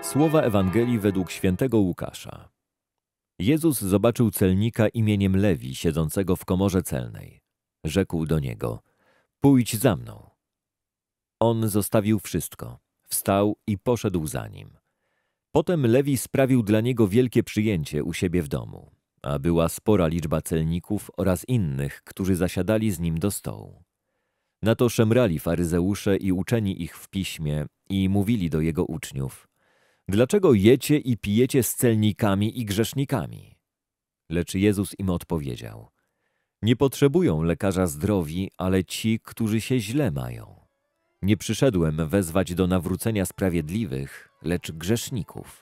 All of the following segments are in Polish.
Słowa Ewangelii według świętego Łukasza. Jezus zobaczył celnika imieniem Lewi, siedzącego w komorze celnej. Rzekł do niego: „Pójdź za mną”. On zostawił wszystko, wstał i poszedł za nim. Potem Lewi sprawił dla niego wielkie przyjęcie u siebie w domu, a była spora liczba celników oraz innych, którzy zasiadali z nim do stołu. Na to szemrali faryzeusze i uczeni ich w piśmie i mówili do jego uczniów: „Dlaczego jecie i pijecie z celnikami i grzesznikami?” Lecz Jezus im odpowiedział: „Nie potrzebują lekarza zdrowi, ale ci, którzy się źle mają. Nie przyszedłem wezwać do nawrócenia sprawiedliwych, lecz grzeszników”.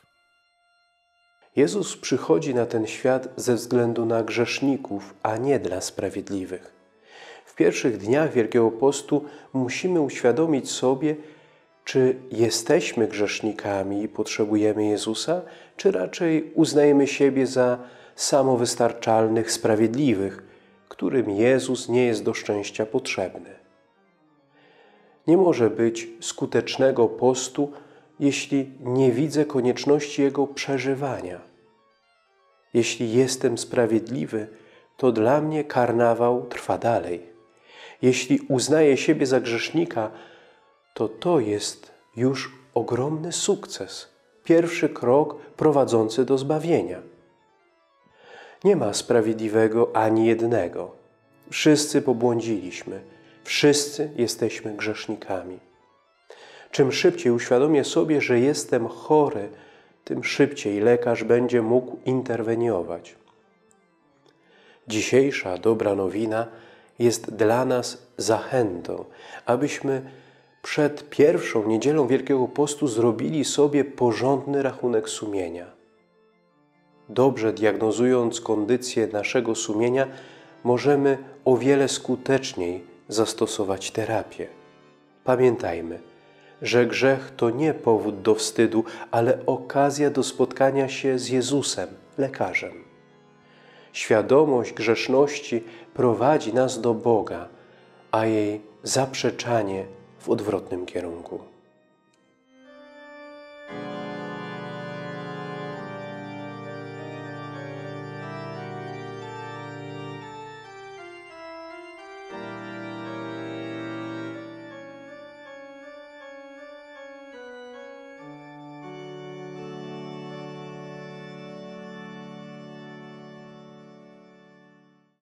Jezus przychodzi na ten świat ze względu na grzeszników, a nie dla sprawiedliwych. W pierwszych dniach Wielkiego Postu musimy uświadomić sobie, czy jesteśmy grzesznikami i potrzebujemy Jezusa, czy raczej uznajemy siebie za samowystarczalnych, sprawiedliwych, którym Jezus nie jest do szczęścia potrzebny. Nie może być skutecznego postu, jeśli nie widzę konieczności jego przeżywania. Jeśli jestem sprawiedliwy, to dla mnie karnawał trwa dalej. Jeśli uznaję siebie za grzesznika, to jest już ogromny sukces, pierwszy krok prowadzący do zbawienia. Nie ma sprawiedliwego ani jednego. Wszyscy pobłądziliśmy, wszyscy jesteśmy grzesznikami. Czym szybciej uświadomię sobie, że jestem chory, tym szybciej lekarz będzie mógł interweniować. Dzisiejsza dobra nowina jest dla nas zachętą, abyśmy przed pierwszą niedzielą Wielkiego Postu zrobili sobie porządny rachunek sumienia. Dobrze diagnozując kondycję naszego sumienia, możemy o wiele skuteczniej zastosować terapię. Pamiętajmy, że grzech to nie powód do wstydu, ale okazja do spotkania się z Jezusem, lekarzem. Świadomość grzeszności prowadzi nas do Boga, a jej zaprzeczanie w odwrotnym kierunku.